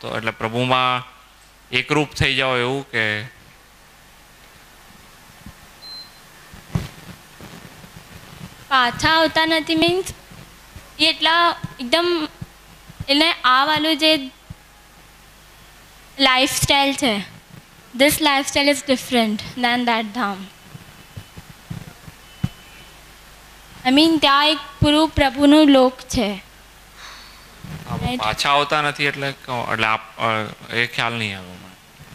તો એટલે પ્રભુમાં એકરૂપ થઈ જાઓ એવું કે પાછા આવતા નથી મીન્સ એ એટલા એકદમ એટલે આ વાળું જે લાઈફસ્ટાઈલ છે, this lifestyle is different than that ધામ. આઈ મીન ત્યાં એક પૂરું પ્રભુનું લોક છે. પાછા આવતા નથી એટલે એ ખ્યાલ નહીં આવ્યો મને.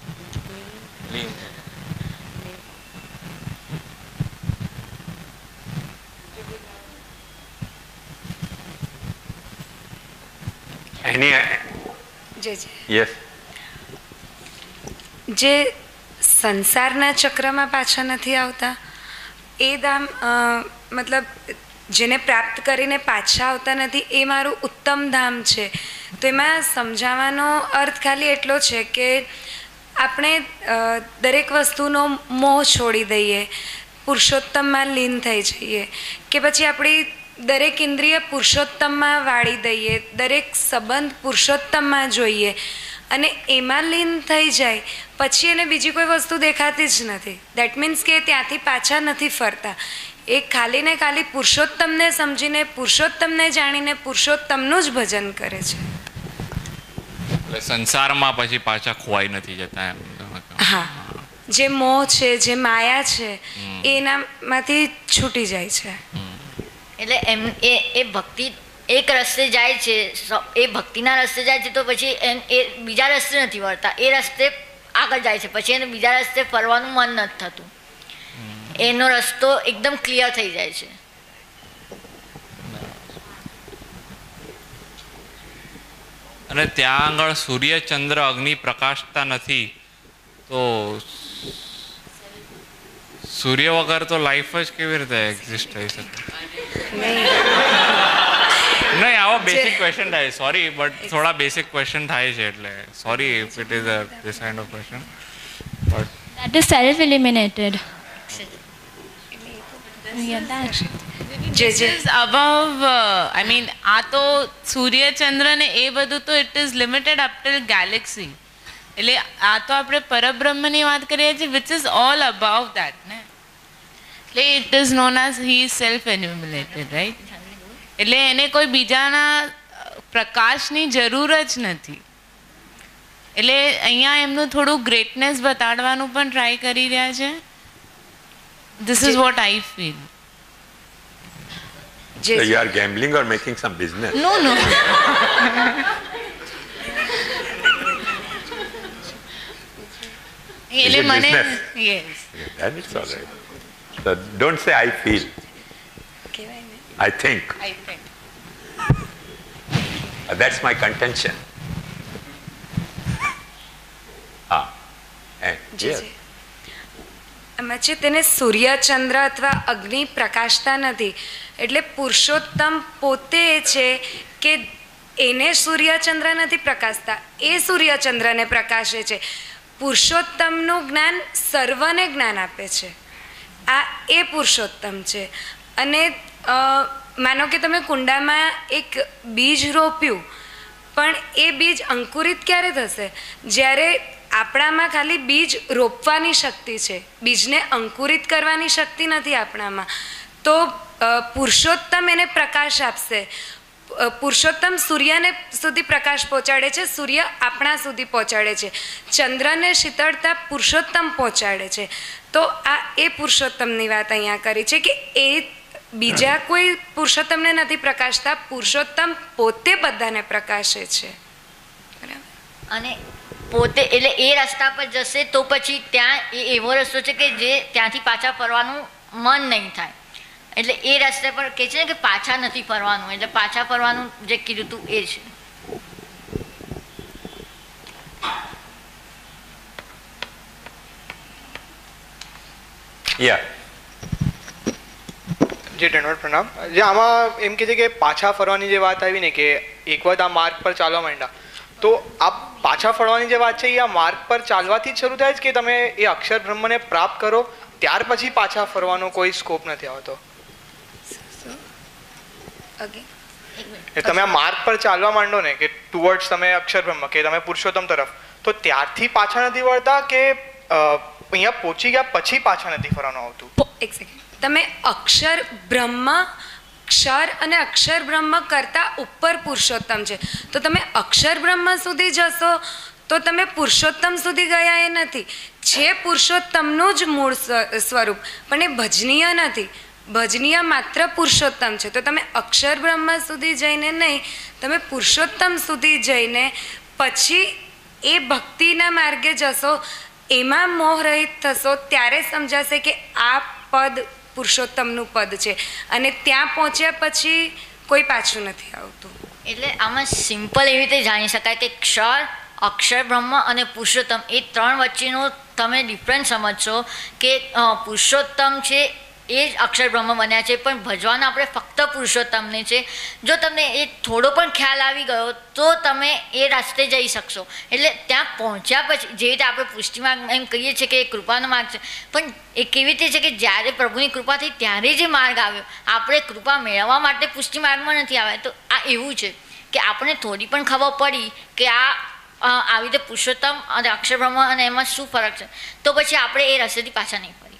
જે સંસારના ચક્રમાં પાછા નથી આવતા એ ધામ, મતલબ જેને પ્રાપ્ત કરીને પાછા આવતા નથી એ મારું ઉત્તમ ધામ છે. તો એમાં સમજાવવાનો અર્થ ખાલી એટલો છે કે આપણે દરેક વસ્તુનો મોહ છોડી દઈએ, પુરુષોત્તમમાં લીન થઈ જઈએ, કે પછી આપણી દરેક ઇન્દ્રિય પુરુષોત્તમમાં વાળી દઈએ, દરેક સંબંધ પુરુષોત્તમમાં જોઈએ અને એમાં લીન થઈ જાય પછી એને બીજી કોઈ વસ્તુ દેખાતી જ નથી. દેટ મીન્સ કે ત્યાંથી પાછા નથી ફરતા. એ ખાલી ને ખાલી પુરુષોત્તમને સમજીને, પુરુષોત્તમને જાણીને પુરુષોત્તમનું જ ભજન કરે છે. એટલે સંસારમાં પછી પાછા ખોવાઈ નથી જતા એમ. હા, જે મોહ છે, જે માયા છે એનામાંથી છૂટી જાય છે. એટલે એ ભક્તિ એક રસ્તે જાય છે, એ ભક્તિના રસ્તે જાય છે, તો પછી એ બીજા રસ્તે નથી વળતા, એ રસ્તે આગળ જાય છે, પછી એને બીજા રસ્તે ફરવાનું મન નથી થતું, એનો રસ્તો એકદમ ક્લિયર થઈ જાય છે. અને ત્યાં આગળ સૂર્ય ચંદ્ર અગ્નિ પ્રકાશતા નથી તો સૂર્ય વગર તો લાઈફ જ કેવી રીતે એક્ઝિસ્ટ થઈ શકે? નહીં, આવો બેસિક ક્વેશ્ચન થાય, સોરી બટ થોડા બેસિક ક્વેશ્ચન થાય છે એટલે sorry if it is this kind of question, but that is self eliminated. above, I mean, આ તો સૂર્ય ચંદ્ર ને એ બધું તો it is limited up till galaxy. એટલે આ તો આપણે પરબ્રહ્મની વાત કરીએ છીએ which is all above that ને. એટલે it is known as he is self illuminated, right? એટલે એને કોઈ બીજાના પ્રકાશની જરૂર જ નથી. એટલે અહીંયા એમનું થોડું ગ્રેટનેસ બતાડવાનું પણ ટ્રાય કરી રહ્યા છે. This is what I feel. So you are gambling or making some business? No. Is it business? Yes. Then it's all right. So don't say I feel. I think. That's my contention. Yes. એમાં છે તેને સૂર્ય ચંદ્ર અથવા અગ્નિ પ્રકાશતા નથી, એટલે પુરુષોત્તમ પોતે છે કે એને સૂર્યચંદ્ર નથી પ્રકાશતા, એ સૂર્યચંદ્રને પ્રકાશે છે. પુરુષોત્તમનું જ્ઞાન સર્વને જ્ઞાન આપે છે, આ એ પુરુષોત્તમ છે. અને માનો કે તમે કુંડામાં એક બીજ રોપ્યું, પણ એ બીજ અંકુરિત ક્યારે થશે? જ્યારે આપણામાં ખાલી બીજ રોપવાની શક્તિ છે, બીજને અંકુરિત કરવાની શક્તિ નથી આપણામાં. તો પુરુષોત્તમ એને પ્રકાશ આપશે. પુરુષોત્તમ સૂર્યને સુધી પ્રકાશ પહોંચાડે છે, સૂર્ય આપણા સુધી પહોંચાડે છે, ચંદ્રને શીતળતા પુરુષોત્તમ પહોંચાડે છે. તો આ એ પુરુષોત્તમની વાત અહીંયા કરી છે કે એ બીજા કોઈ પુરુષોત્તમને નથી પ્રકાશતા, પુરુષોત્તમ પોતે બધાને પ્રકાશે છે. અને પોતે એટલે એ રસ્તા પર જશે તો પછી ત્યાં એવો રસ્તો છે કે જે ત્યાંથી પાછા ફરવાનું મન નહીં થાય. એટલે એ રસ્તે પર કહે છે ને કે પાછા નથી ફરવાનું, એટલે પાછા ફરવાનું જે કીધું હતું એ છે. જી ધન્યવાદ, પ્રણામ. જે આમાં એમ કહે છે કે પાછા ફરવાની જે વાત આવી ને કે એક વખત આ માર્ગ પર ચાલવા માંડ્યા, તો આ પાછા ફરવાની જે વાત છે એ આ માર્ગ પર ચાલવાથી જ શરૂ થાય છે કે તમે એ અક્ષર બ્રહ્મને પ્રાપ્ત કરો ત્યાર પછી પાછા ફરવાનો કોઈ સ્કોપ નથી આવતો? એટલે તમે આ માર્ગ પર ચાલવા માંડો ને કે ટુવર્ડ્સ તમે અક્ષર બ્રહ્મ કે તમે પુરુષોત્તમ તરફ, તો ત્યારથી પાછા નથી વળતા કે અહીંયા પહોંચી ગયા પછી પાછા નથી ફરવાનું આવતું? એક સેકન્ડ, તમે અક્ષર બ્રહ્મ, ક્ષર અને અક્ષર બ્રહ્મ કરતાં ઉપર પુરુષોત્તમ છે, તો તમે અક્ષર બ્રહ્મ સુધી જશો તો તમે પુરુષોત્તમ સુધી ગયા એ નથી. છે પુરુષોત્તમનું જ મૂળ સ્વરૂપ, પણ એ ભજનીય નથી. ભજનીય માત્ર પુરુષોત્તમ છે. તો તમે અક્ષર બ્રહ્મ સુધી જઈને નહીં, તમે પુરુષોત્તમ સુધી જઈને પછી એ ભક્તિના માર્ગે જશો, એમાં મોહરહિત થશો, ત્યારે સમજાશે કે આ પદ પુરુષોત્તમનું પદ છે. અને ત્યાં પહોંચ્યા પછી કોઈ પાછું નથી આવતું. એટલે આમાં સિમ્પલ એવી રીતે જાણી શકાય કે ક્ષર, અક્ષર બ્રહ્મ અને પુરુષોત્તમ એ ત્રણ વચ્ચેનો તમે ડિફરન્સ સમજશો કે પુરુષોત્તમ છે એ જ અક્ષર બ્રહ્મ બન્યા છે, પણ ભજવાના આપણે ફક્ત પુરુષોત્તમને છે. જો તમને એ થોડો પણ ખ્યાલ આવી ગયો તો તમે એ રસ્તે જઈ શકશો. એટલે ત્યાં પહોંચ્યા પછી જે રીતે આપણે પુષ્ટિ માર્ગ એમ કહીએ છીએ કે એ કૃપાનો માર્ગ છે, પણ એ કેવી રીતે છે કે જ્યારે પ્રભુની કૃપા થઈ ત્યારે જે માર્ગ આવ્યો, આપણે કૃપા મેળવવા માટે પુષ્ટિ માર્ગમાં નથી આવ્યા. તો આ એવું છે કે આપણે થોડી પણ ખબર પડી કે આવી રીતે પુરુષોત્તમ અને અક્ષર બ્રહ્મ અને એમાં શું ફરક છે, તો પછી આપણે એ રસ્તેથી પાછા નહીં ફરીએ.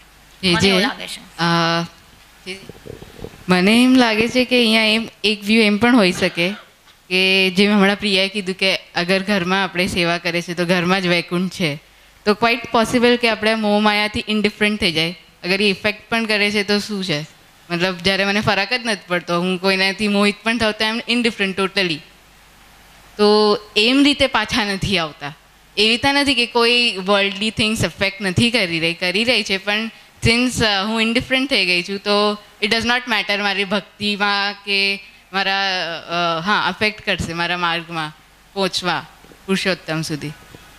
મને એમ લાગે છે કે અહીંયા એમ એક વ્યૂ એમ પણ હોઈ શકે કે જેમ હમણાં પ્રિયાએ કીધું કે અગર ઘરમાં આપણે સેવા કરે છે તો ઘરમાં જ વૈકુંઠ છે, તો ક્વાઇટ પોસિબલ કે આપણે મોહ માયાથી ઇન્ડિફરન્ટ થઈ જાય. અગર એ ઇફેક્ટ પણ કરે છે તો શું છે, મતલબ જ્યારે મને ફરક જ નથી પડતો, હું કોઈનાથી મોહિત પણ થતો એમ ઇન્ડિફરન્ટ ટોટલી, તો એમ રીતે પાછા નથી આવતા. એવી રીતે નથી કે કોઈ વર્લ્ડલી થિંગ્સ અફેક્ટ નથી કરી રહી છે, પણ સિન્સ હું ઇન્ડિફરન્ટ થઈ ગઈ છું તો ઇટ ડઝ નોટ મેટર મારી ભક્તિમાં કે મારા અફેક્ટ કરશે મારા માર્ગમાં પહોંચવા પુરુષોત્તમ સુધી.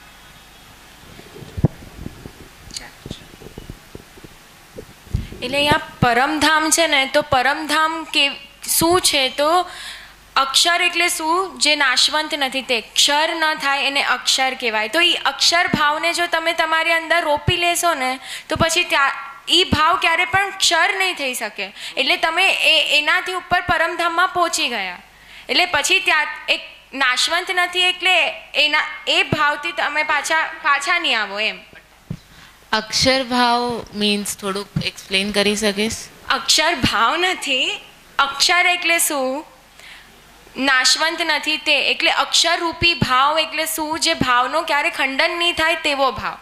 એટલે અહીંયા પરમધામ છે ને, તો પરમધામ કે શું છે, તો અક્ષર એટલે શું, જે નાશવંત નથી તે ક્ષર ન થાય એને અક્ષર કહેવાય. તો એ અક્ષર ભાવને જો તમે તમારી અંદર રોપી લેશો ને તો પછી એ ભાવ ક્યારે પણ ક્ષર નહીં થઈ શકે. એટલે તમે એનાથી ઉપર પરમધામમાં પહોંચી ગયા. એટલે પછી ત્યાં એક નાશવંત નથી એટલે એ ભાવથી તમે પાછા નહીં આવો એમ. અક્ષર ભાવ મીન્સ થોડુંક એક્સપ્લેન કરી શકીશ? અક્ષર ભાવ નથી, અક્ષર એટલે શું, નાશવંત નથી તે, એટલે અક્ષર રૂપી ભાવ એટલે શું, જે ભાવનો ક્યારે ખંડન નહીં થાય તેવો ભાવ.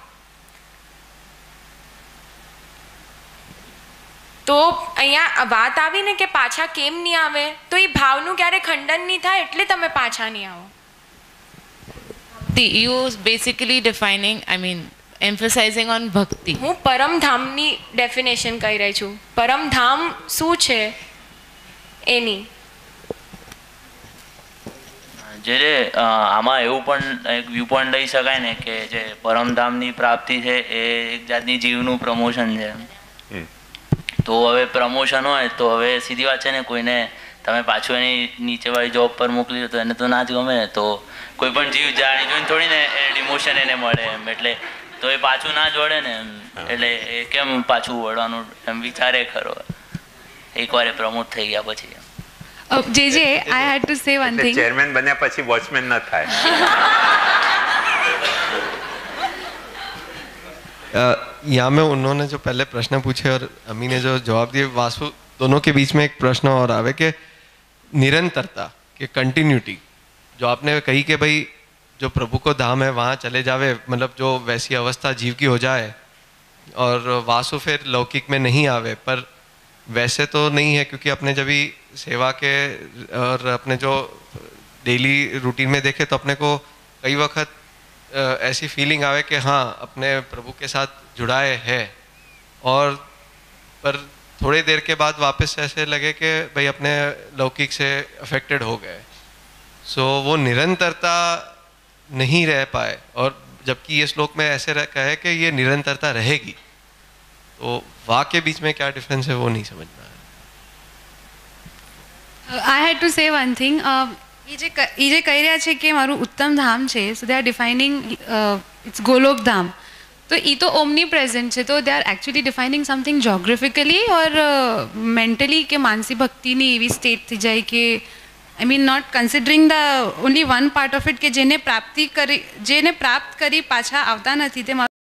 તો અહીંયા વાત આવી ને કે પાછા કેમ નહીં આવે, તો એ ભાવનું ક્યારે ખંડન નહીં થાય એટલે તમે પાછા નહીં આવો. You basically defining, I mean emphasizing on bhakti. હું પરમધામની ડેફિનેશન કહી રહી છું. પરમધામ શું છે એની. જે આમાં એવું પણ એક વ્યૂ પોઈન્ટ લઈ શકાય ને કે જે પરમધામની પ્રાપ્તિ છે એ એક જાતની જીવનું પ્રમોશન છે. તો હવે પ્રમોશન હોય તો હવે સીધી વાત છે ને, કોઈને તમે પાછું એની નીચેવાળી જોબ પર મોકલી દો તો એને તો ના જ ગમે ને, તો કોઈ પણ જીવ જાણી જોઈને થોડી ને ડિમોશન એને મળે એમ, એટલે તો એ પાછું ના જ વળે ને એમ. એટલે એ કેમ પાછું વળવાનું એમ વિચારે ખરો એકવાર એ પ્રમોટ થઈ ગયા પછી. JJ, I had to say one thing. Chairman બન્યા પછી વોચમેન ન થાય. यहाँ में उन्होंने जो पहले प्रश्न पूछे और अमी ने जो जवाब दिए, वासु दोनों के बीच में एक प्रश्न और आवे कि निरंतरता के कंटिन्यूटी जो आपने कही कि भाई जो प्रभु को धाम है वहाँ चले जावे, मतलब जो वैसी अवस्था जीव की हो जाए और वासु फिर लौकिक में नहीं आवे, पर वैसे तो नहीं है क्योंकि अपने जब भी सेवा के और अपने जो डेली रूटीन में देखे तो अपने को कई वक्त ऐसी फीलिंग आवे कि हाँ अपने प्रभु के साथ जुड़ाए है, और पर थोड़ी देर के बाद वापस ऐसे लगे कि भाई अपने लौकिक से अफेक्टेड हो गए. सो वो निरंतरता नहीं रह पाए, और जबकि ये श्लोक में ऐसे कहे कि ये निरंतरता रहेगी, तो वाक्य के बीच में क्या डिफरेंस है वो नहीं समझ में आया. I had to say one thing. એ જે કહી રહ્યા છે કે મારું ઉત્તમ ધામ છે, so they are defining it's Golok Dham, તો એ તો ઓમની પ્રેઝન્ટ છે, તો they are actually defining something geographically or mentally, કે માનસી ભક્તિની એવી સ્ટેટ થઈ જાય કે I mean not considering the only one part of it કે જેને પ્રાપ્ત કરી પાછા આવતા નથી તે